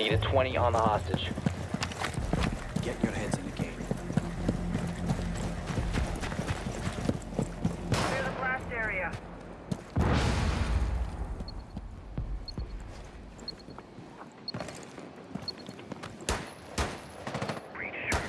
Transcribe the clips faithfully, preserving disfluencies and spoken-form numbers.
Need a twenty on the hostage. Get your heads in the game. Clear the blast area. Breach charges.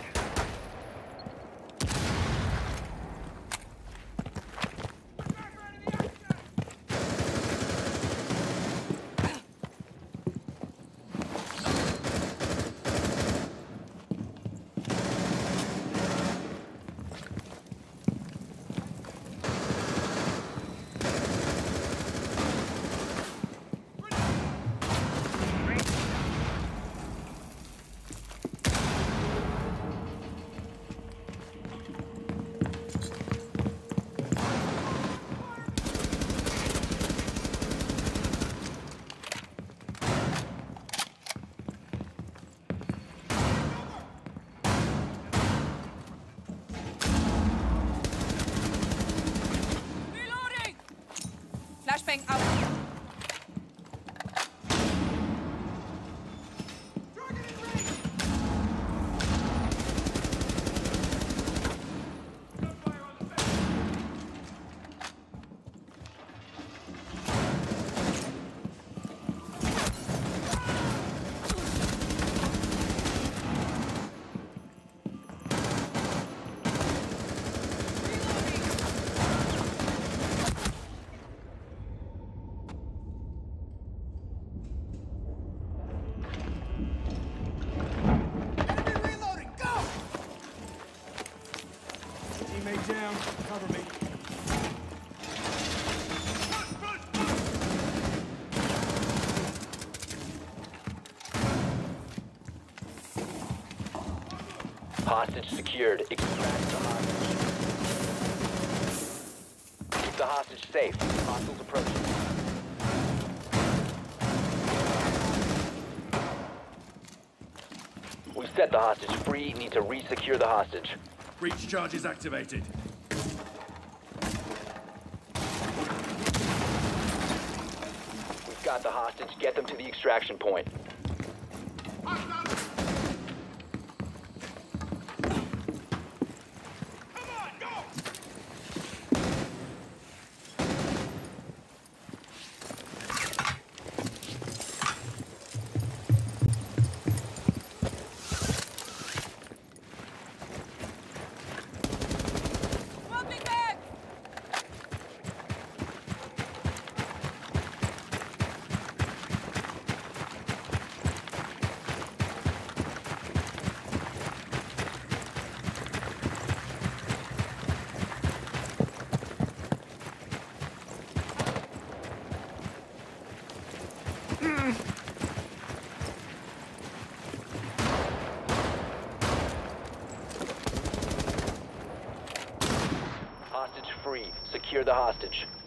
Flashbang out. Teammate down. Cover me. Hostage secured. Extract the hostage. Keep the hostage safe. Hostiles approaching. We've set the hostage free. Need to re-secure the hostage. Breach charges activated. We've got the hostage. Get them to the extraction point. Hostage free. Secure the hostage.